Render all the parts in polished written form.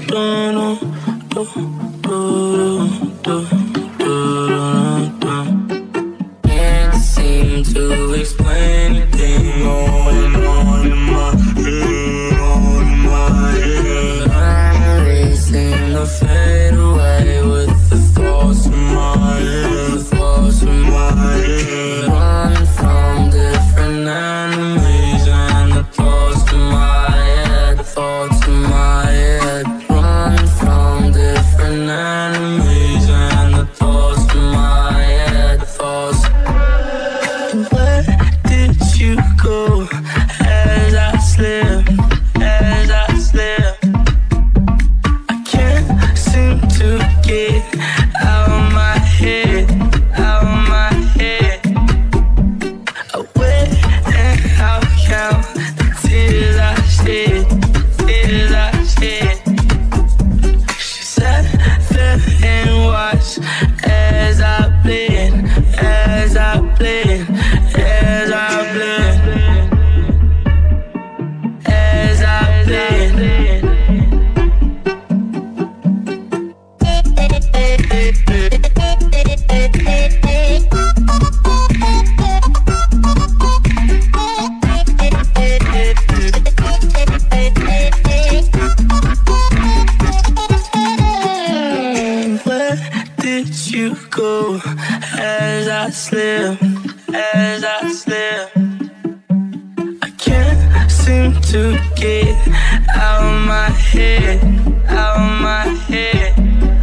Can't seem to explain a thing on in my head, on in my head. I'm racing to fade away with the thoughts in my head, the thoughts in my head. Run from different enemies and the thoughts in my head, the thoughts in my head. Run from different enemies and the thoughts in my head, the thoughts. Where did you go as I slip, as I slip? I can't seem to get out of my head, out of my head. I wait and I'll count the tears I shed, tears I shed. She sat there and watched as I bled, as I bled, as I bled, as I bled. Where did you go as I slip, as I slip? I can't seem to get out of my head, out of my head.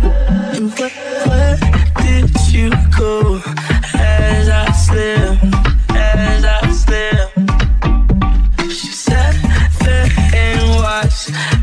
Where did you go as I slip, as I slip? She sat there and watched